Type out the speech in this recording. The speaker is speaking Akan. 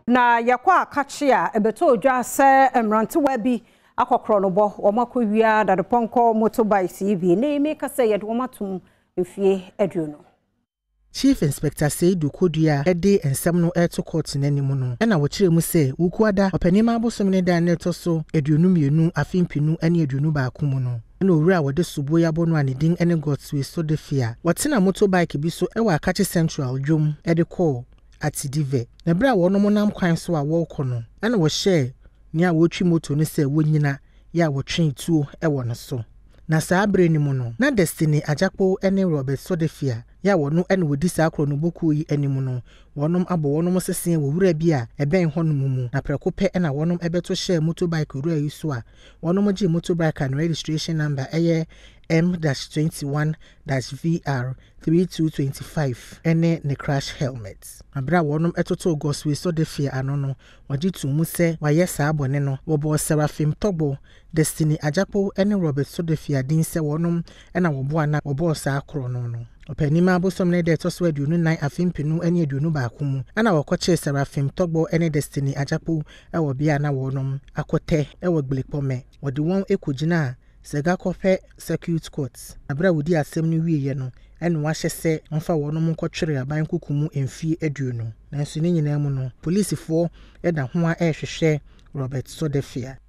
Na yakwa Akatsi a ebeto odwa se mrantewa bi akokro no bo omakowia dadeponko motorbike bi na eme kase yede omatum efie aduno. Chief Inspector Seidu Kodua ede ensem no to court n'animu no na wo kire mu se wukuada opanima abosom ne dan neto so aduonu mienu afimpinu ane aduonu baako mu no na owura wode subo ya bono anedin ene gotswe so de fia wotena motorbike bi so wa Akatsi Central dwom ede call atidive na bra wonom nam kwan so a wo kono na wo share ni a wotwi moto ne se wonyina ya wo twen tuo wo no so na saa bre ni mu no na Destiny Ajakpo ene Robert Sodefia ya wono ene wodi saa kro no boku yi animu no wonom abo wonom sesen wo wura bi a eben ho no mu na prekope na wonom ebeto share motorbike wura yi so a wonom gi motorbike and registration number eye M-21-VR 3225 ene ne crash helmet abra wonom etoto goswe Sodefia ano no wagi tumu se waye saa bone no wo bo Premtobre Destiny Ajakpo ene Robert Sodefia din se wonom na wo bo ana wo bo saa kro no opanima abosom ne de toso aduonu nan afimpinu ane aduonu baako mu ana wakoche Premtobre ene Destiny Ajakpo wo bia na wonom akote wo gbelepome wode won ekogina sega kofe circuit court abra wodi asem no wieye no ene wahye se onfa wonom nkotwere aban kukumu emfie aduonu nanso ne nyina mu no police fo da ho a ehwehwe Robert Sodefia